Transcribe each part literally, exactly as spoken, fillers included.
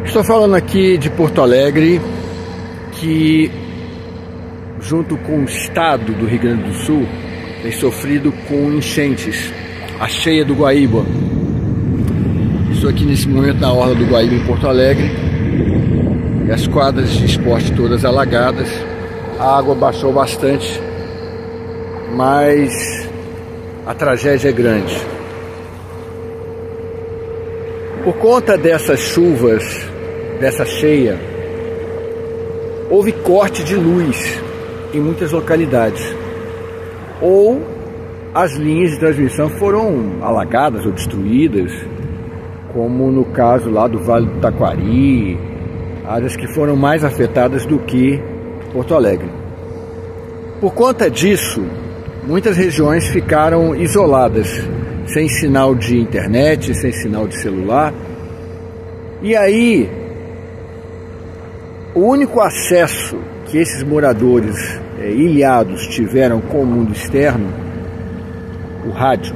Estou falando aqui de Porto Alegre, que junto com o estado do Rio Grande do Sul tem sofrido com enchentes, a cheia do Guaíba. Estou aqui nesse momento na orla do Guaíba em Porto Alegre, e as quadras de esporte todas alagadas. A água baixou bastante, mas a tragédia é grande. Por conta dessas chuvas, dessa cheia, houve corte de luz em muitas localidades, ou as linhas de transmissão foram alagadas ou destruídas, como no caso lá do Vale do Taquari, áreas que foram mais afetadas do que Porto Alegre. Por conta disso, muitas regiões ficaram isoladas, sem sinal de internet, sem sinal de celular. E aí, o único acesso que esses moradores é, ilhados tiveram com o mundo externo, o rádio.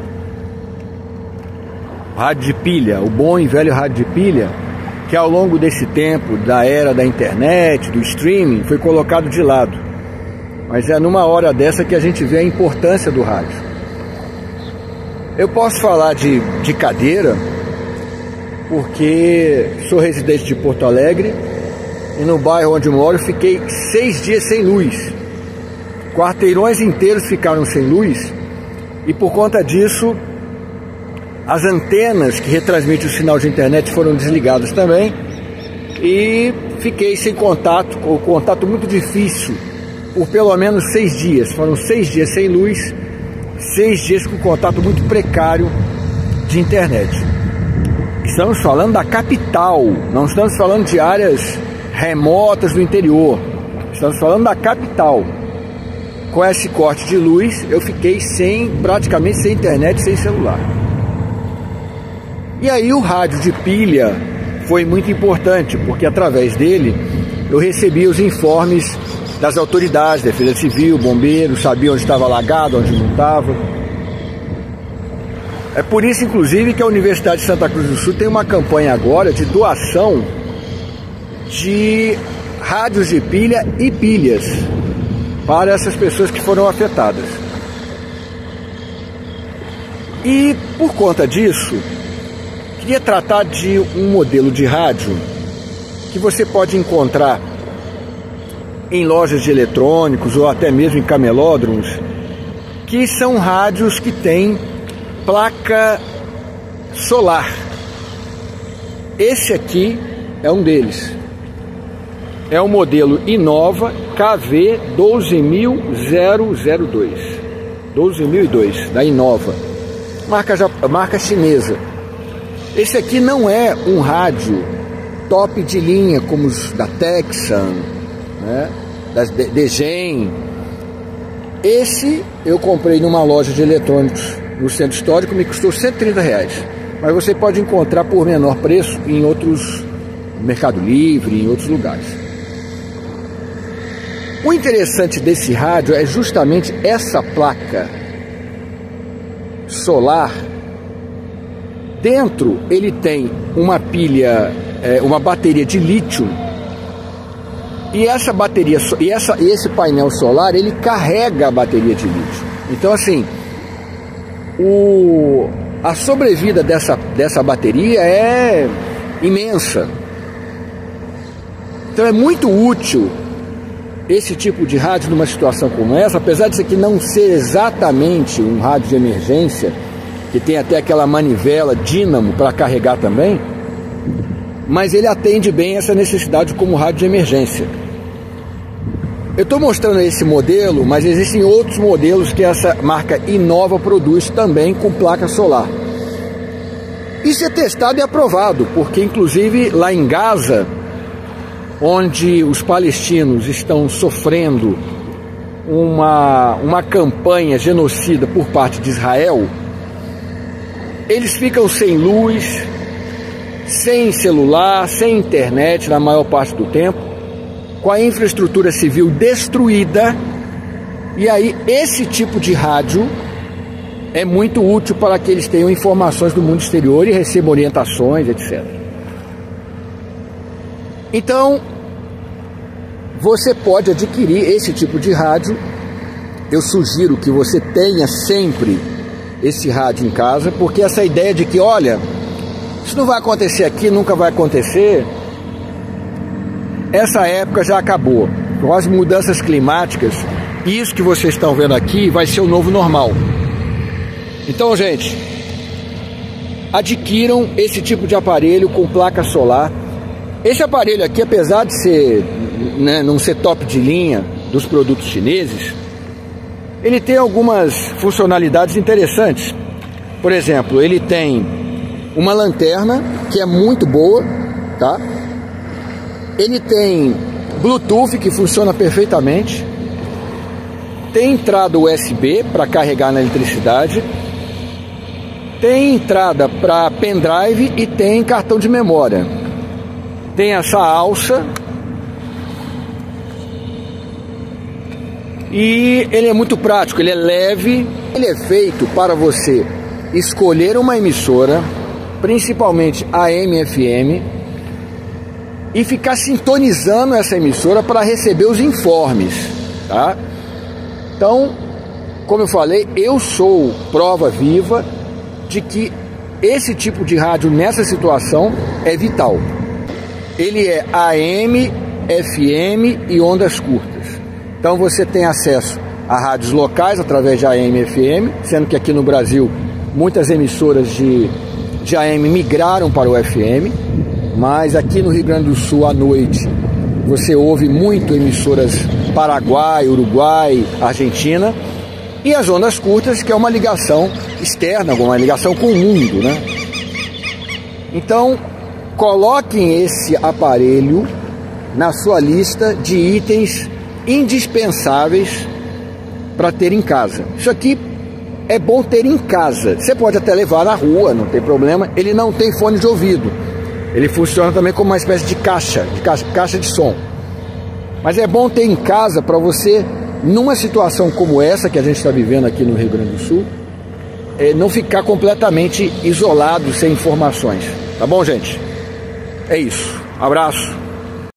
O rádio de pilha, o bom e velho rádio de pilha, que ao longo desse tempo, da era da internet, do streaming, foi colocado de lado. Mas é numa hora dessa que a gente vê a importância do rádio. Eu posso falar de, de cadeira, porque sou residente de Porto Alegre, e no bairro onde moro fiquei seis dias sem luz. Quarteirões inteiros ficaram sem luz, e por conta disso, as antenas que retransmitem o sinal de internet foram desligadas também, e fiquei sem contato, ou contato muito difícil, por pelo menos seis dias. Foram seis dias sem luz, seis dias com contato muito precário de internet. Estamos falando da capital, não estamos falando de áreas remotas do interior, estamos falando da capital. Com esse corte de luz, eu fiquei sem, praticamente sem internet, sem celular. E aí o rádio de pilha foi muito importante, porque através dele eu recebi os informes das autoridades, defesa civil, bombeiros, sabia onde estava alagado, onde não estava. É por isso, inclusive, que a Universidade de Santa Cruz do Sul tem uma campanha agora de doação de rádios de pilha e pilhas para essas pessoas que foram afetadas. E por conta disso, queria tratar de um modelo de rádio que você pode encontrar em lojas de eletrônicos ou até mesmo em camelódromos, que são rádios que têm placa solar. Esse aqui é um deles. É o modelo Innova K V doze mil e dois. doze mil e dois, da Innova. Marca, marca chinesa. Esse aqui não é um rádio top de linha como os da Texan, né, das Degen. Esse eu comprei numa loja de eletrônicos no centro histórico, me custou cento e trinta reais, mas você pode encontrar por menor preço em outros, no Mercado Livre, em outros lugares. O interessante desse rádio é justamente essa placa solar. Dentro ele tem uma pilha, é, uma bateria de lítio. E essa bateria, e essa, esse painel solar, ele carrega a bateria de lítio. Então, assim, o, a sobrevida dessa, dessa bateria é imensa. Então é muito útil esse tipo de rádio numa situação como essa, apesar de isso aqui não ser exatamente um rádio de emergência, que tem até aquela manivela dínamo para carregar também, mas ele atende bem essa necessidade como rádio de emergência. Eu estou mostrando esse modelo, mas existem outros modelos que essa marca Innova produz também com placa solar. Isso é testado e aprovado, porque inclusive lá em Gaza, onde os palestinos estão sofrendo uma, uma campanha genocida por parte de Israel, eles ficam sem luz, sem celular, sem internet na maior parte do tempo, com a infraestrutura civil destruída. E aí esse tipo de rádio é muito útil para que eles tenham informações do mundo exterior e recebam orientações, etcétera. Então, você pode adquirir esse tipo de rádio. Eu sugiro que você tenha sempre esse rádio em casa, porque essa ideia de que, olha, isso não vai acontecer aqui, nunca vai acontecer, essa época já acabou. Com as mudanças climáticas, isso que vocês estão vendo aqui vai ser o novo normal. Então, gente, adquiram esse tipo de aparelho com placa solar. Esse aparelho aqui, apesar de ser, né, não ser top de linha dos produtos chineses, ele tem algumas funcionalidades interessantes. Por exemplo, ele tem uma lanterna que é muito boa, tá? Ele tem Bluetooth que funciona perfeitamente. Tem entrada U S B para carregar na eletricidade. Tem entrada para pendrive e tem cartão de memória. Tem essa alça. E ele é muito prático, ele é leve. Ele é feito para você escolher uma emissora, principalmente A M F M, e ficar sintonizando essa emissora para receber os informes, tá? Então, como eu falei, eu sou prova viva de que esse tipo de rádio nessa situação é vital. Ele é A M, F M e ondas curtas. Então você tem acesso a rádios locais através de A M e F M, sendo que aqui no Brasil muitas emissoras de, de A M migraram para o F M, mas aqui no Rio Grande do Sul à noite você ouve muito emissoras Paraguai, Uruguai, Argentina, e as ondas curtas, que é uma ligação externa, uma ligação com o mundo, né? Então, coloquem esse aparelho na sua lista de itens indispensáveis para ter em casa. Isso aqui é bom ter em casa. Você pode até levar na rua, não tem problema. Ele não tem fone de ouvido. Ele funciona também como uma espécie de caixa, de caixa, caixa de som. Mas é bom ter em casa para você, numa situação como essa que a gente está vivendo aqui no Rio Grande do Sul, é, não ficar completamente isolado, sem informações. Tá bom, gente? É isso. Abraço.